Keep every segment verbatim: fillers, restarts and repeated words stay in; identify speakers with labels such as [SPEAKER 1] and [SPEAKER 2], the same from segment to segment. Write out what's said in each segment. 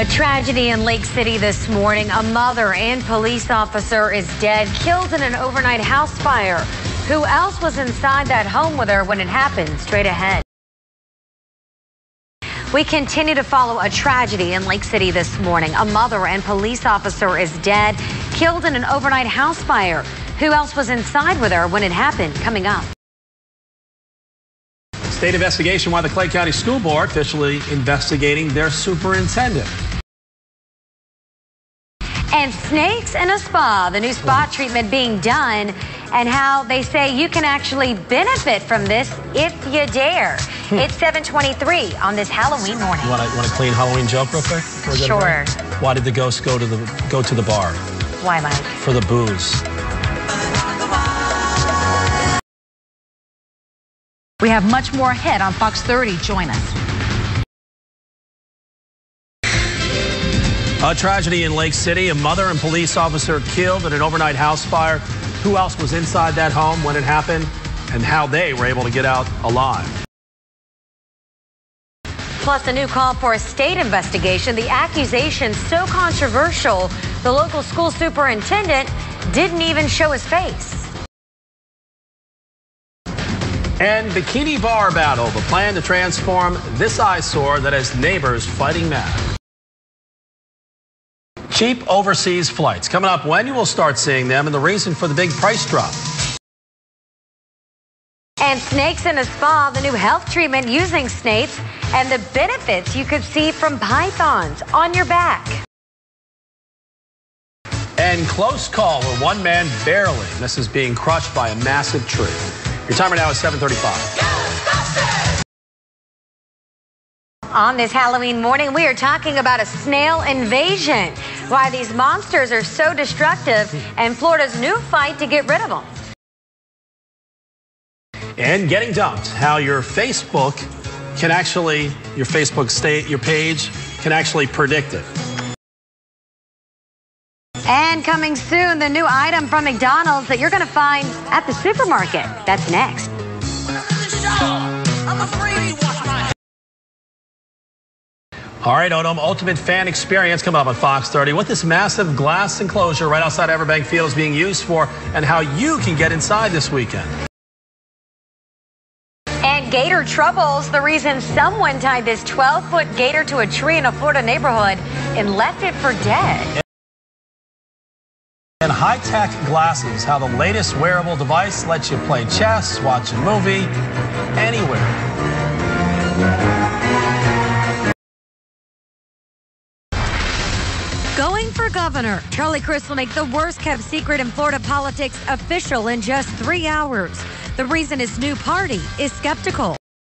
[SPEAKER 1] A tragedy in Lake City this morning. A mother and police officer is dead, killed in an overnight house fire. Who else was inside that home with her when it happened? Straight ahead. We continue to follow a tragedy in Lake City this morning. A mother and police officer is dead, killed in an overnight house fire. Who else was inside with her when it happened? Coming up.
[SPEAKER 2] State investigation why the Clay County School Board officially investigating their superintendent.
[SPEAKER 1] And snakes in a spa, the new spa treatment being done, and how they say you can actually benefit from this if you dare. Hmm. It's seven twenty-three on this Halloween morning.
[SPEAKER 2] You want a, want a clean Halloween joke real quick?
[SPEAKER 1] Sure.
[SPEAKER 2] Why did the ghost go to the go to the bar?
[SPEAKER 1] Why, Mike?
[SPEAKER 2] For the booze.
[SPEAKER 3] We have much more ahead on Fox thirty. Join us.
[SPEAKER 2] A tragedy in Lake City. A mother and police officer killed in an overnight house fire. Who else was inside that home when it happened and how they were able to get out alive?
[SPEAKER 1] Plus a new call for a state investigation. The accusation so controversial, the local school superintendent didn't even show his face.
[SPEAKER 2] And Bikini Bar battle, the plan to transform this eyesore that has neighbors fighting mad. Cheap overseas flights. Coming up, when you will start seeing them and the reason for the big price drop.
[SPEAKER 1] And snakes in a spa, the new health treatment using snakes and the benefits you could see from pythons on your back.
[SPEAKER 2] And close call where one man barely misses being crushed by a massive tree. Your timer now is seven thirty-five.
[SPEAKER 1] On this Halloween morning, we are talking about a snail invasion, why these monsters are so destructive, and Florida's new fight to get rid of them.
[SPEAKER 2] And getting dumped, how your Facebook can actually, your Facebook state, your page can actually predict it.
[SPEAKER 1] And coming soon, the new item from McDonald's that you're going to find at the supermarket. That's next.
[SPEAKER 2] All right, Odom, Ultimate Fan Experience coming up on Fox thirty. What this massive glass enclosure right outside Everbank Field is being used for and how you can get inside this weekend.
[SPEAKER 1] And gator troubles, the reason someone tied this twelve-foot gator to a tree in a Florida neighborhood and left it for dead.
[SPEAKER 2] And high-tech glasses, how the latest wearable device lets you play chess, watch a movie, anywhere.
[SPEAKER 1] Going for governor, Charlie Crist will make the worst-kept secret in Florida politics official in just three hours. The reason his new party is skeptical.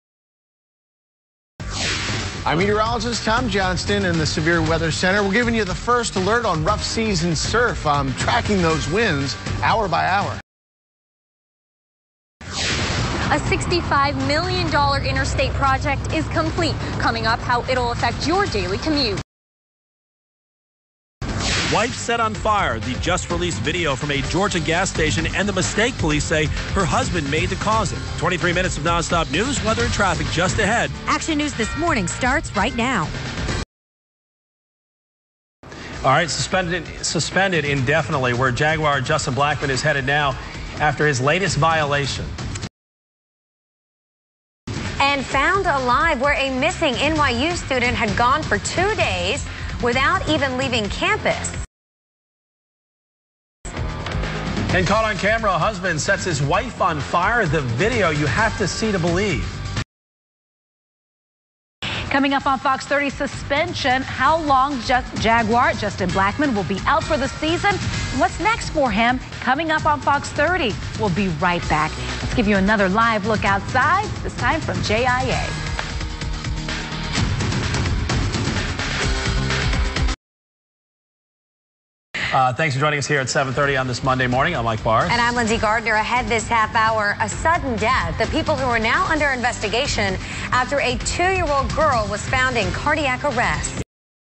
[SPEAKER 4] I'm meteorologist Tom Johnston in the Severe Weather Center. We're giving you the first alert on rough seas and surf. I'm tracking those winds hour by hour.
[SPEAKER 5] A sixty-five million dollars interstate project is complete. Coming up, how it'll affect your daily commute.
[SPEAKER 2] Wife set on fire. The just-released video from a Georgia gas station and the mistake police say her husband made to cause it. twenty-three minutes of nonstop news, weather, and traffic just ahead.
[SPEAKER 1] Action News This Morning starts right now.
[SPEAKER 2] All right, suspended, suspended indefinitely where Jaguar Justin Blackmon is headed now after his latest violation.
[SPEAKER 1] And found alive where a missing N Y U student had gone for two days without even leaving campus.
[SPEAKER 2] And caught on camera, a husband sets his wife on fire. The video you have to see to believe.
[SPEAKER 3] Coming up on Fox thirty, suspension. How long just Jaguar Justin Blackmon will be out for the season? What's next for him? Coming up on Fox thirty. We'll be right back. Let's give you another live look outside, this time from J I A.
[SPEAKER 2] Uh, thanks for joining us here at seven thirty on this Monday morning. I'm Mike Barr.
[SPEAKER 1] And I'm Lindsay Gardner. Ahead this half hour, a sudden death. The people who are now under investigation after a two-year-old girl was found in cardiac arrest.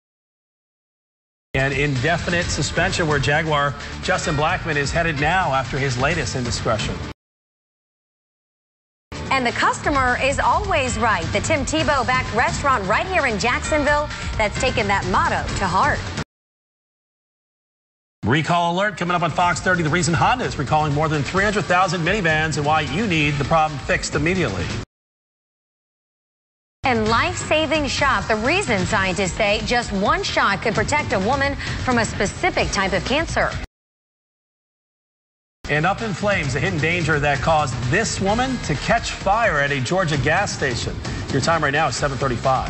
[SPEAKER 2] An indefinite suspension where Jaguar Justin Blackmon is headed now after his latest indiscretion.
[SPEAKER 1] And the customer is always right. The Tim Tebow-backed restaurant right here in Jacksonville that's taken that motto to heart.
[SPEAKER 2] Recall alert coming up on Fox thirty. The reason Honda is recalling more than three hundred thousand minivans and why you need the problem fixed immediately.
[SPEAKER 1] And life-saving shot. The reason scientists say just one shot could protect a woman from a specific type of cancer.
[SPEAKER 2] And up in flames, a hidden danger that caused this woman to catch fire at a Georgia gas station. Your time right now is seven thirty-five.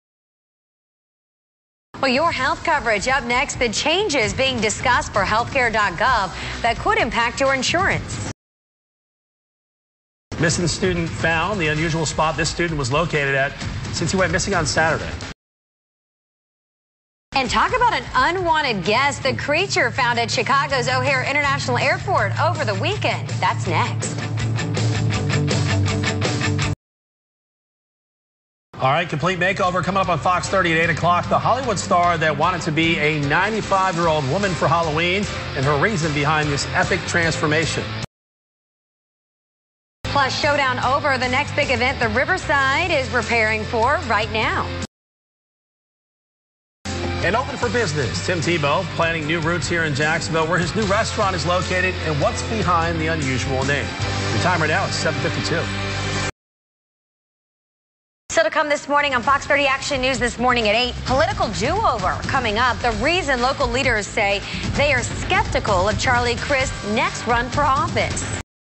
[SPEAKER 1] Well, your health coverage up next. The changes being discussed for healthcare dot gov that could impact your insurance.
[SPEAKER 2] Missing student found. The unusual spot this student was located at since he went missing on Saturday.
[SPEAKER 1] And talk about an unwanted guest. The creature found at Chicago's O'Hare International Airport over the weekend. That's next.
[SPEAKER 2] All right, complete makeover coming up on Fox thirty at eight o'clock. The Hollywood star that wanted to be a ninety-five-year-old woman for Halloween and her reason behind this epic transformation.
[SPEAKER 1] Plus, showdown over. The next big event the Riverside is preparing for right now.
[SPEAKER 2] And open for business. Tim Tebow planning new routes here in Jacksonville, where his new restaurant is located, and what's behind the unusual name. Your time right now is seven fifty-two.
[SPEAKER 1] Still to come this morning on Fox thirty Action News this morning at eight. Political do-over coming up. The reason local leaders say they are skeptical of Charlie Crist's next run for office.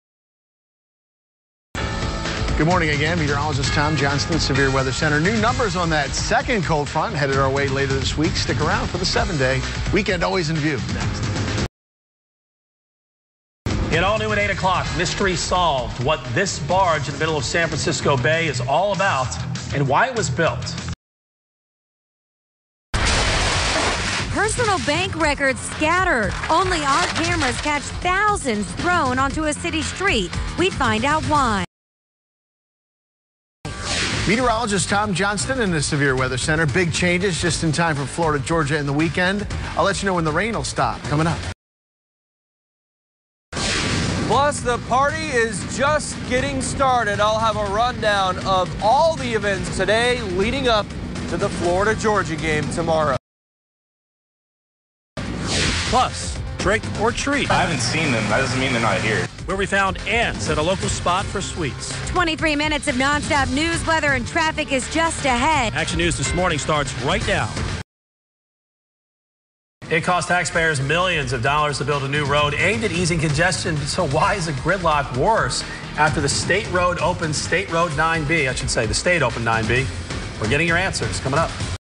[SPEAKER 4] Good morning again. Meteorologist Tom Johnston, Severe Weather Center. New numbers on that second cold front headed our way later this week. Stick around for the seven-day weekend always in view. Next.
[SPEAKER 2] In all new at eight o'clock, mystery solved. What this barge in the middle of San Francisco Bay is all about and why it was built.
[SPEAKER 6] Personal bank records scattered. Only our cameras catch thousands thrown onto a city street. We'd find out why.
[SPEAKER 4] Meteorologist Tom Johnston in the Severe Weather Center. Big changes just in time for Florida, Georgia in the weekend. I'll let you know when the rain will stop. Coming up.
[SPEAKER 7] Plus, the party is just getting started. I'll have a rundown of all the events today leading up to the Florida-Georgia game tomorrow.
[SPEAKER 2] Plus, trick or treat.
[SPEAKER 8] I haven't seen them. That doesn't mean they're not here.
[SPEAKER 2] Where we found ants at a local spot for sweets.
[SPEAKER 6] twenty-three minutes of nonstop news, weather, and traffic is just ahead.
[SPEAKER 2] Action News this morning starts right now. It cost taxpayers millions of dollars to build a new road aimed at easing congestion. So why is the gridlock worse after the state road opened State Road nine B? I should say the state opened nine B. We're getting your answers coming up.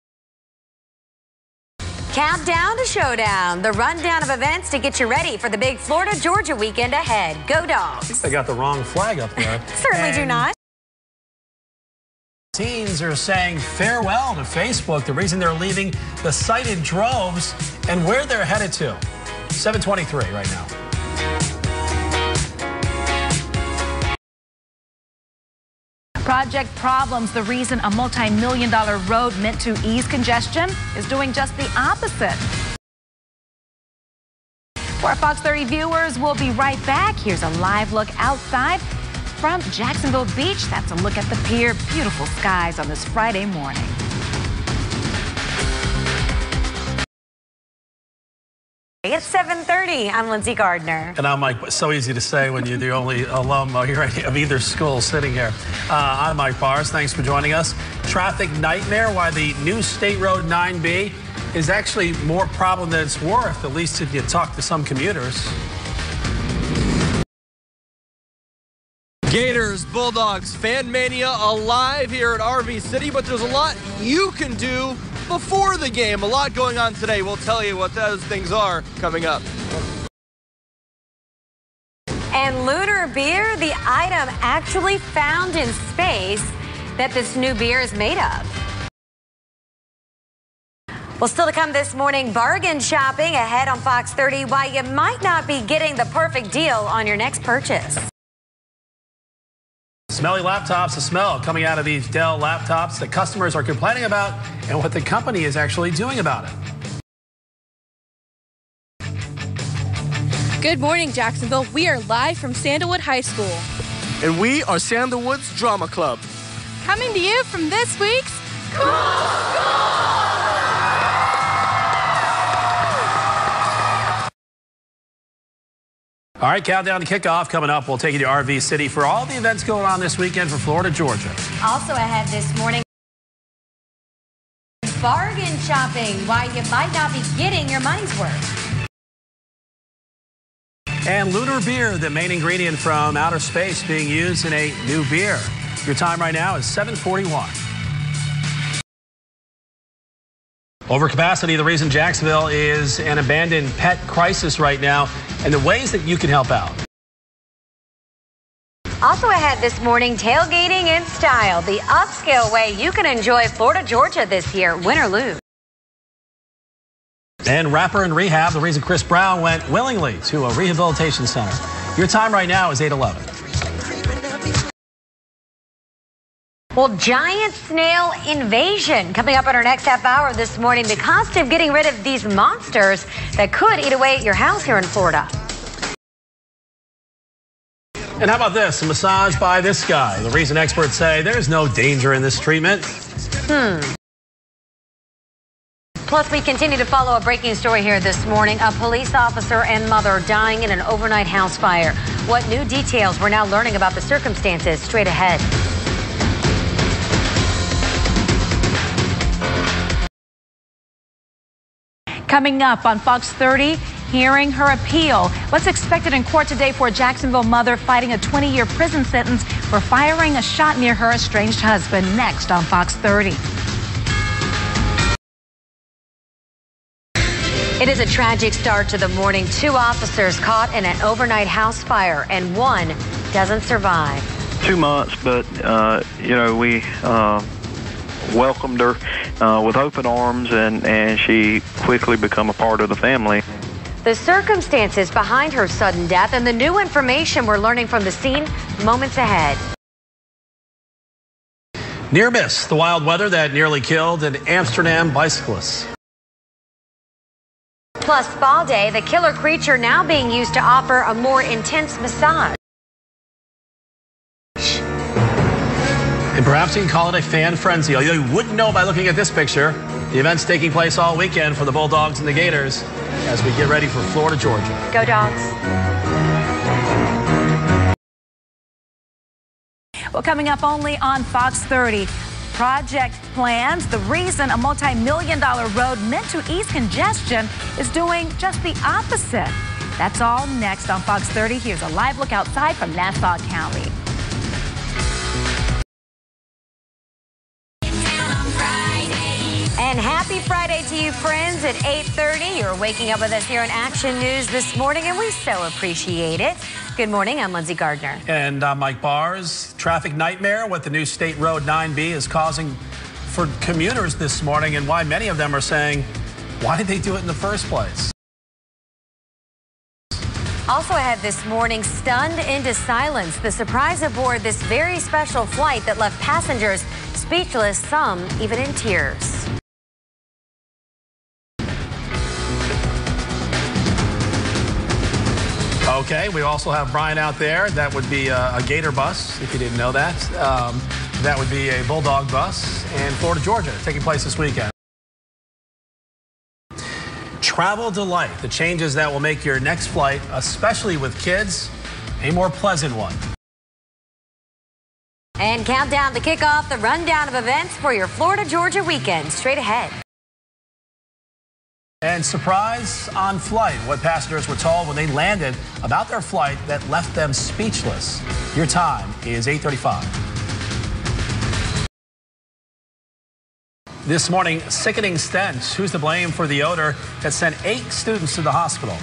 [SPEAKER 1] Countdown to showdown. The rundown of events to get you ready for the big Florida-Georgia weekend ahead. Go Dogs.
[SPEAKER 2] They got the wrong flag up there.
[SPEAKER 1] Certainly do not.
[SPEAKER 2] Teens are saying farewell to Facebook. The reason they're leaving the site in droves and where they're headed to. seven twenty-three right now.
[SPEAKER 3] Project Problems, the reason a multi-million dollar road meant to ease congestion is doing just the opposite. For our Fox thirty viewers, we'll be right back. Here's a live look outside from Jacksonville Beach. That's a look at the pier. Beautiful skies on this Friday morning.
[SPEAKER 1] It's seven thirty. I'm Lindsay Gardner.
[SPEAKER 2] And I'm Mike. So easy to say when you're the only alum here of either school sitting here. Uh, I'm Mike Bars. Thanks for joining us. Traffic nightmare. Why the new State Road nine B is actually more problem than it's worth, at least if you talk to some commuters.
[SPEAKER 7] Gators, Bulldogs, fan mania alive here at R V City, but there's a lot you can do before the game. A lot going on today. We'll tell you what those things are coming up.
[SPEAKER 1] And Lunar Beer, the item actually found in space that this new beer is made of. Well, still to come this morning, bargain shopping ahead on Fox thirty, why you might not be getting the perfect deal on your next purchase.
[SPEAKER 2] Smelly laptops, the smell coming out of these Dell laptops that customers are complaining about and what the company is actually doing about it.
[SPEAKER 9] Good morning, Jacksonville. We are live from Sandalwood High School.
[SPEAKER 7] And we are Sandalwood's Drama Club.
[SPEAKER 9] Coming to you from this week's Cool School!
[SPEAKER 2] All right, countdown to kickoff coming up. We'll take you to R V City for all the events going on this weekend for Florida, Georgia.
[SPEAKER 1] Also ahead this morning, bargain shopping, why you might not be getting your money's worth.
[SPEAKER 2] And Lunar Beer, the main ingredient from outer space being used in a new beer. Your time right now is seven forty-one. Overcapacity, the reason Jacksonville is an abandoned pet crisis right now, and the ways that you can help out.
[SPEAKER 1] Also ahead this morning, tailgating in style, the upscale way you can enjoy Florida, Georgia this year, win or lose.
[SPEAKER 2] And rapper in rehab, the reason Chris Brown went willingly to a rehabilitation center. Your time right now is eight eleven.
[SPEAKER 1] Well, giant snail invasion coming up in our next half hour this morning. The cost of getting rid of these monsters that could eat away at your house here in Florida.
[SPEAKER 2] And how about this? A massage by this guy. The reason experts say there's no danger in this treatment.
[SPEAKER 1] Hmm. Plus, we continue to follow a breaking story here this morning. A police officer and mother dying in an overnight house fire. What new details we're now learning about the circumstances straight ahead.
[SPEAKER 3] Coming up on Fox thirty, hearing her appeal. What's expected in court today for a Jacksonville mother fighting a twenty-year prison sentence for firing a shot near her estranged husband. Next on Fox thirty.
[SPEAKER 1] It is a tragic start to the morning. Two officers caught in an overnight house fire, and one doesn't survive.
[SPEAKER 10] Two months, but, uh, you know, we uh, welcomed her uh, with open arms, and, and she quickly became a part of the family.
[SPEAKER 1] The circumstances behind her sudden death and the new information we're learning from the scene moments ahead.
[SPEAKER 2] Near miss, the wild weather that nearly killed an Amsterdam bicyclist.
[SPEAKER 1] Plus, spa day, the killer creature now being used to offer a more intense massage.
[SPEAKER 2] And perhaps you can call it a fan frenzy. Although you wouldn't know by looking at this picture. The event's taking place all weekend for the Bulldogs and the Gators as we get ready for Florida, Georgia.
[SPEAKER 1] Go Dogs.
[SPEAKER 3] Well, coming up only on Fox thirty. Project plans. The reason a multi-million dollar road meant to ease congestion is doing just the opposite. That's all next on Fox thirty. Here's a live look outside from Nassau County.
[SPEAKER 1] And happy Friday to you, friends. At eight thirty, you're waking up with us here on Action News this morning, and we so appreciate it. Good morning. I'm Lindsay Gardner.
[SPEAKER 2] And I'm Mike Bars. Traffic nightmare, what the new State Road nine B is causing for commuters this morning, and why many of them are saying, why did they do it in the first place?
[SPEAKER 1] Also ahead this morning, stunned into silence, the surprise aboard this very special flight that left passengers speechless, some even in tears.
[SPEAKER 2] Okay, we also have Brian out there. That would be a, a Gator bus, if you didn't know that. Um, that would be a Bulldog bus in Florida, Georgia, taking place this weekend. Travel Delight, the changes that will make your next flight, especially with kids, a more pleasant one.
[SPEAKER 1] And countdown to kick off the rundown of events for your Florida, Georgia weekend. Straight ahead.
[SPEAKER 2] And surprise on flight, what passengers were told when they landed about their flight that left them speechless. Your time is eight thirty-five. This morning, sickening stench. Who's to blame for the odor that sent eight students to the hospital?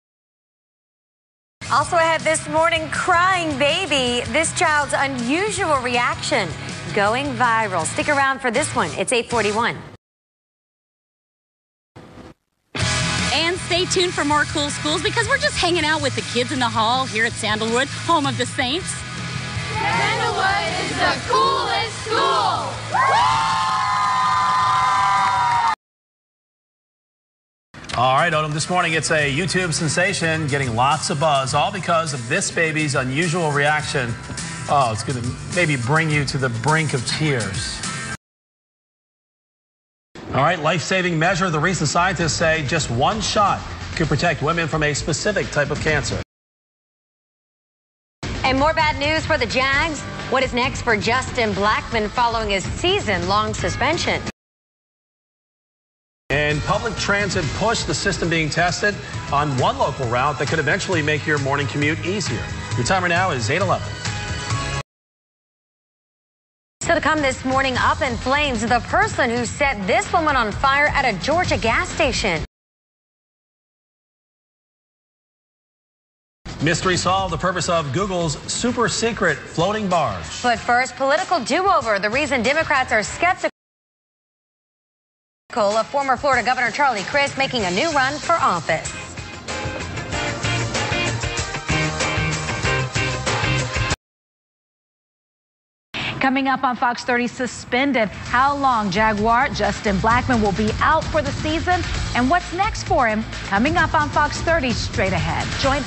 [SPEAKER 1] Also ahead this morning, crying baby. This child's unusual reaction going viral. Stick around for this one. It's eight forty-one.
[SPEAKER 11] And stay tuned for more cool schools because we're just hanging out with the kids in the hall here at Sandalwood, home of the Saints.
[SPEAKER 9] Sandalwood is the coolest school!
[SPEAKER 2] All right, Odom, this morning it's a YouTube sensation getting lots of buzz, all because of this baby's unusual reaction. Oh, it's going to maybe bring you to the brink of tears. All right, life-saving measure. The recent scientists say just one shot could protect women from a specific type of cancer.
[SPEAKER 1] And more bad news for the Jags. What is next for Justin Blackmon following his season-long suspension?
[SPEAKER 2] And public transit pushed the system being tested on one local route that could eventually make your morning commute easier. Your timer now is eight eleven.
[SPEAKER 1] So to come this morning, up in flames, the person who set this woman on fire at a Georgia gas station.
[SPEAKER 2] Mystery solved, the purpose of Google's super secret floating barge.
[SPEAKER 1] But first, political do-over. The reason Democrats are skeptical of former Florida Governor Charlie Crist making a new run for office.
[SPEAKER 3] Coming up on Fox thirty, suspended. How long Jaguar Justin Blackmon will be out for the season and what's next for him? Coming up on Fox thirty straight ahead. Join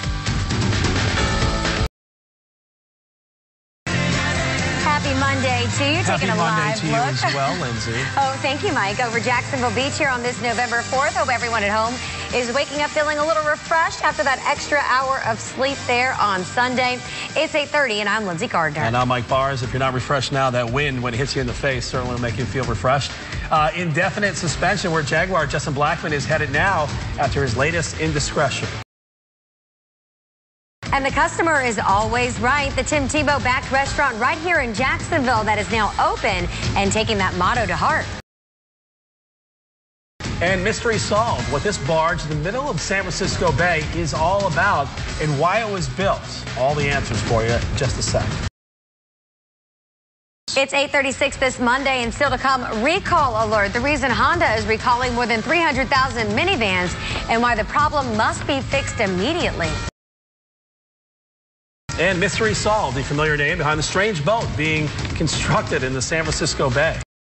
[SPEAKER 1] Happy Monday to you.
[SPEAKER 2] Happy
[SPEAKER 1] Taking a
[SPEAKER 2] Monday
[SPEAKER 1] live
[SPEAKER 2] to you
[SPEAKER 1] look.
[SPEAKER 2] as well, Lindsay.
[SPEAKER 1] Oh, thank you, Mike. Over Jacksonville Beach here on this November fourth. Hope everyone at home is waking up feeling a little refreshed after that extra hour of sleep there on Sunday. It's eight thirty, and I'm Lindsay Gardner.
[SPEAKER 2] And I'm Mike Bars. If you're not refreshed now, that wind, when it hits you in the face, certainly will make you feel refreshed. Uh, indefinite suspension where Jaguar Justin Blackmon is headed now after his latest indiscretion.
[SPEAKER 1] And the customer is always right. The Tim Tebow-backed restaurant right here in Jacksonville that is now open and taking that motto to heart.
[SPEAKER 2] And mystery solved, what this barge in the middle of San Francisco Bay is all about and why it was built. All the answers for you in just a sec.
[SPEAKER 1] It's eight thirty-six this Monday, and still to come, recall alert. The reason Honda is recalling more than three hundred thousand minivans and why the problem must be fixed immediately.
[SPEAKER 2] And mystery solved, the familiar name behind the strange boat being constructed in the San Francisco Bay.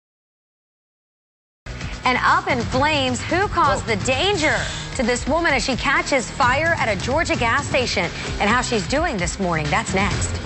[SPEAKER 1] And up in flames, who caused Whoa. the danger to this woman as she catches fire at a Georgia gas station, and how she's doing this morning? That's next.